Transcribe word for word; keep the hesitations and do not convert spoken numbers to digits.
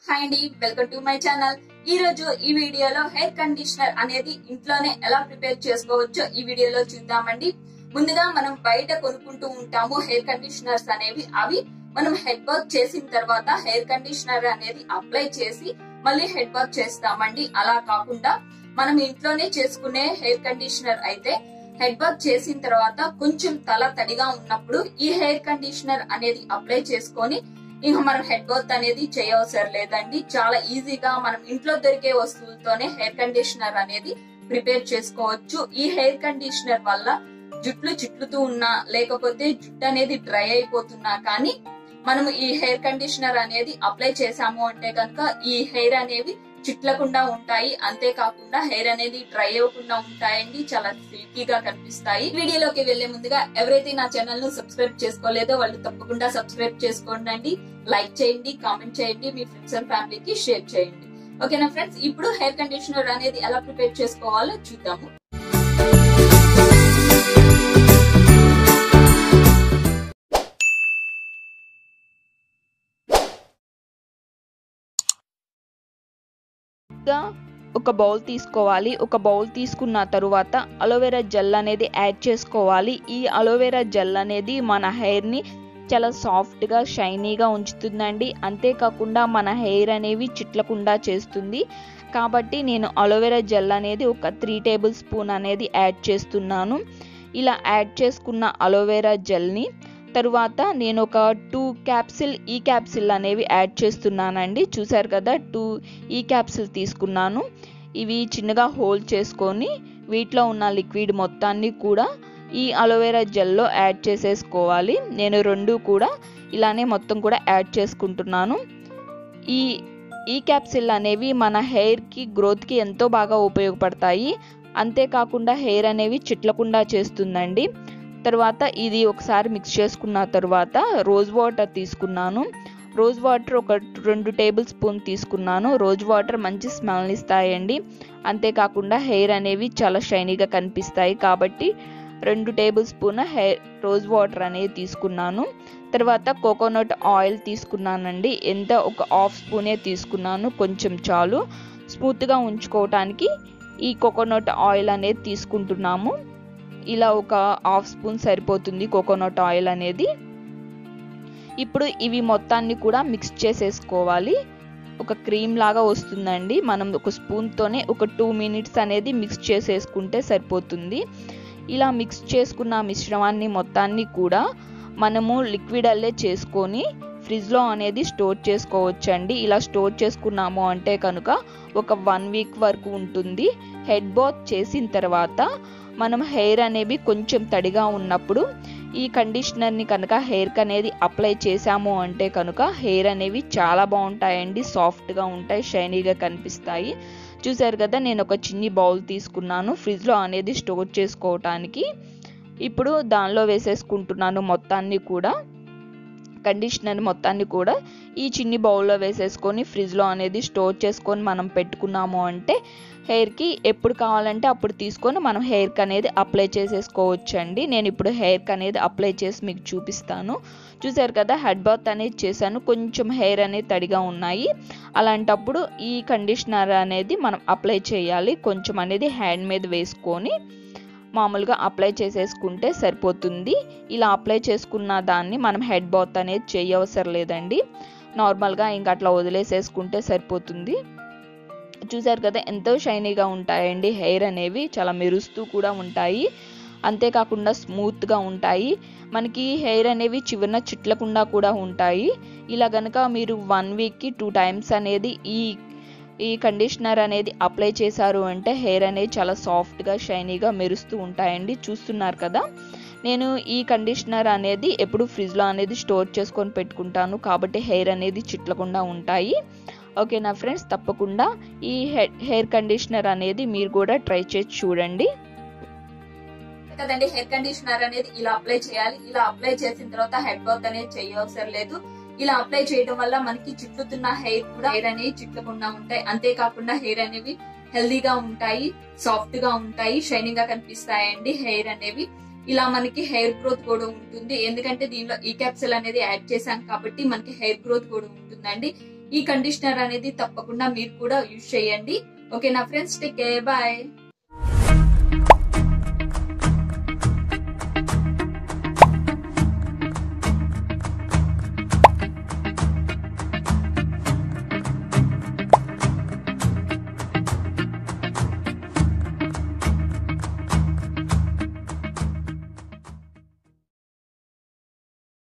Hi అండి, welcome to my channel. ఈ రోజు ఈ వీడియోలో హెయిర్ కండిషనర్ అనేది ఇంట్లోనే ఎలా ప్రిపేర్ చేసుకోవచ్చో ఈ వీడియోలో చూద్దామండి. ముందుగా మనం బయట కొనుక్కుంటూ ఉంటాము హెయిర్ కండిషనర్స్ అనేవి. అవి మనం హెడ్ బాత్ చేసిన తర్వాత హెయిర్ కండిషనర్ అనేది అప్లై చేసి మళ్ళీ హెడ్ బాత్ చేస్తామండి. అలా కాకుండా మనం ఇంట్లోనే చేసుకునే హెయిర్ కండిషనర్ అయితే హెడ్ బాత్ చేసిన తర్వాత కొంచెం తల తడిగా ఉన్నప్పుడు ఈ హెయిర్ కండిషనర్ అనేది అప్లై చేసుకొని ఇంకా మనం హెడ్ బాత్ అనేది చేయవసరం లేదండి. చాలా ఈజీగా మనం ఇంట్లో దొరికే వస్తువులతోనే హెయిర్ కండిషనర్ అనేది ప్రిపేర్ చేసుకోవచ్చు. ఈ హెయిర్ కండిషనర్ వల్ల జుట్లు చిట్లుతూ ఉన్నా లేకపోతే జుట్టు అనేది డ్రై అయిపోతున్నా కానీ మనం ఈ హెయిర్ కండిషనర్ అనేది అప్లై చేసాము అంటే కనుక ఈ హెయిర్ అనేవి చిట్లకుండా ఉంటాయి. అంతేకాకుండా హెయిర్ అనేది డ్రై అవ్వకుండా ఉంటాయండి. చాలా సిల్కీగా కనిపిస్తాయి. వీడియోలోకి వెళ్లే ముందుగా ఎవరైతే నా ఛానల్ ను సబ్స్క్రైబ్ చేసుకోలేదో వాళ్ళు తప్పకుండా సబ్స్క్రైబ్ చేసుకోండి, లైక్ చేయండి, కామెంట్ చేయండి, మీ ఫ్రెండ్స్ అండ్ ఫ్యామిలీకి షేర్ చేయండి. ఓకేనా ఫ్రెండ్స్, ఇప్పుడు హెయిర్ కండిషనర్ అనేది ఎలా ప్రిపేర్ చేసుకోవాలో చూద్దాము. ఒక బౌల్ తీసుకోవాలి. ఒక బౌల్ తీసుకున్న తరువాత అలోవెరా జెల్ అనేది యాడ్ చేసుకోవాలి. ఈ అలోవెరా జెల్ అనేది మన హెయిర్ ని చాలా సాఫ్ట్ గా షైనీగా ఉంచుతుందండి. అంతేకాకుండా మన హెయిర్ అనేవి చిట్లకుండా చేస్తుంది. కాబట్టి నేను అలోవెరా జెల్ అనేది ఒక త్రీ టేబుల్ స్పూన్ అనేది యాడ్ చేస్తున్నాను. ఇలా యాడ్ చేసుకున్న అలోవెరా జెల్ని తరువాత నేను ఒక టూ క్యాప్సిల్ ఈ క్యాప్సిల్ అనేవి యాడ్ చేస్తున్నానండి. చూసారు కదా, టూ ఈ క్యాప్సిల్ తీసుకున్నాను. ఇవి చిన్నగా హోల్డ్ చేసుకొని వీటిలో ఉన్న లిక్విడ్ మొత్తాన్ని కూడా ఈ అలోవెరా జెల్లో యాడ్ చేసేసుకోవాలి. నేను రెండు కూడా ఇలానే మొత్తం కూడా యాడ్ చేసుకుంటున్నాను. ఈ ఈ క్యాప్సిల్ అనేవి మన హెయిర్కి గ్రోత్కి ఎంతో బాగా ఉపయోగపడతాయి. అంతేకాకుండా హెయిర్ అనేవి చిట్లకుండా చేస్తుందండి. తర్వాత ఇది ఒకసారి మిక్స్ చేసుకున్న తర్వాత రోజ్ వాటర్ తీసుకున్నాను. రోజ్ వాటర్ ఒక రెండు టేబుల్ స్పూన్ తీసుకున్నాను. రోజ్ వాటర్ మంచి స్మెల్ని ఇస్తాయండి. అంతేకాకుండా హెయిర్ అనేవి చాలా షైనీగా కనిపిస్తాయి. కాబట్టి రెండు tablespoon hair rose water అనేది తీసుకున్నాను. తర్వాత కోకోనట్ ఆయిల్ తీసుకున్నానండి. ఎంత ఒక హాఫ్ స్పూనే తీసుకున్నాను, కొంచెం చాలు. స్మూత్గా ఉంచుకోవటానికి ఈ కోకోనట్ ఆయిల్ అనేది తీసుకుంటున్నాము. ఇలా ఒక హాఫ్ స్పూన్ సరిపోతుంది కోకోనట్ ఆయిల్ అనేది. ఇప్పుడు ఇవి మొత్తాన్ని కూడా మిక్స్ చేసేసుకోవాలి. ఒక క్రీమ్ లాగా వస్తుందండి. మనం ఒక స్పూన్తోనే ఒక టూ మినిట్స్ అనేది మిక్స్ చేసేసుకుంటే సరిపోతుంది. ఇలా మిక్స్ చేసుకున్న మిశ్రమాన్ని మొత్తాన్ని కూడా మనము లిక్విడ్ అల్లే చేసుకొని ఫ్రిడ్జ్లో అనేది స్టోర్ చేసుకోవచ్చండి. ఇలా స్టోర్ చేసుకున్నాము అంటే కనుక ఒక వన్ వీక్ వరకు ఉంటుంది. హెడ్ బాత్ చేసిన తర్వాత మనం హెయిర్ అనేవి కొంచెం తడిగా ఉన్నప్పుడు ఈ కండిషనర్ని కనుక హెయిర్కి అనేది అప్లై చేసాము అంటే కనుక హెయిర్ అనేవి చాలా బాగుంటాయండి. సాఫ్ట్గా ఉంటాయి, షైనీగా కనిపిస్తాయి. చూసారు కదా, నేను ఒక చిన్ని బౌల్ తీసుకున్నాను ఫ్రిడ్జ్లో అనేది స్టోర్ చేసుకోవటానికి. ఇప్పుడు దానిలో వేసేసుకుంటున్నాను మొత్తాన్ని కూడా, కండిషనర్ మొత్తాన్ని కూడా ఈ చిన్ని బౌల్లో వేసేసుకొని ఫ్రిడ్జ్లో అనేది స్టోర్ చేసుకొని మనం పెట్టుకున్నాము అంటే హెయిర్కి ఎప్పుడు కావాలంటే అప్పుడు తీసుకొని మనం హెయిర్కి అనేది అప్లై చేసేసుకోవచ్చు అండి. నేను ఇప్పుడు హెయిర్కి అనేది అప్లై చేసి మీకు చూపిస్తాను. చూసారు కదా, హెడ్ బాత్ అనేది చేశాను. కొంచెం హెయిర్ అనేది తడిగా ఉన్నాయి. అలాంటప్పుడు ఈ కండిషనర్ అనేది మనం అప్లై చేయాలి. కొంచెం అనేది హ్యాండ్ మీద వేసుకొని మామూలుగా అప్లై చేసేసుకుంటే సరిపోతుంది. ఇలా అప్లై చేసుకున్న దాన్ని మనం హెడ్ బాత్ అనేది చేయవసరం లేదండి. నార్మల్గా ఇంకా అట్లా వదిలేసేసుకుంటే సరిపోతుంది. చూసారు కదా, ఎంతో షైనీగా ఉంటాయండి. హెయిర్ అనేవి చాలా మెరుస్తూ కూడా ఉంటాయి. అంతేకాకుండా స్మూత్గా ఉంటాయి. మనకి హెయిర్ అనేవి చివరన చిట్లకుండా కూడా ఉంటాయి. ఇలా కనుక మీరు వన్ వీక్కి టూ టైమ్స్ అనేది ఈ ఈ కండిషనర్ అనేది అప్లై చేశారు అంటే హెయిర్ అనేది చాలా సాఫ్ట్గా షైనీగా మెరుస్తూ ఉంటాయండి. చూస్తున్నారు కదా, నేను ఈ కండిషనర్ అనేది ఎప్పుడు ఫ్రిడ్జ్లో అనేది స్టోర్ చేసుకొని పెట్టుకుంటాను. కాబట్టి హెయిర్ అనేది చిట్లకుండా ఉంటాయి. ఓకేనా ఫ్రెండ్స్, తప్పకుండా ఈ హెయిర్ కండిషనర్ అనేది మీరు కూడా ట్రై చేసి చూడండి. కదండి, హెయిర్ కండిషనర్ అనేది ఇలా అప్లై చేయాలి. ఇలా అప్లై చేసిన తర్వాత హెడ్ బాత్ అనేది చేయవసరం లేదు. ఇలా అప్లై చేయడం వల్ల మనకి చుట్టుతున్న హెయిర్ కూడా హెయిర్ అనేవి చిట్లకుండా ఉంటాయి. అంతేకాకుండా హెయిర్ అనేవి హెల్దీగా ఉంటాయి, సాఫ్ట్ గా ఉంటాయి, షైనింగ్ గా కనిపిస్తాయండి హెయిర్ అనేవి. ఇలా మనకి హెయిర్ గ్రోత్ కూడా ఉంటుంది. ఎందుకంటే దీనిలో ఈ క్యాప్సిల్ అనేది యాడ్ చేసాం కాబట్టి మనకి హెయిర్ గ్రోత్ కూడా ఉంటుందండి. ఈ కండిషనర్ అనేది తప్పకుండా మీరు కూడా యూజ్ చేయండి. ఓకే నా ఫ్రెండ్స్, టేక్ కేర్, బాయ్.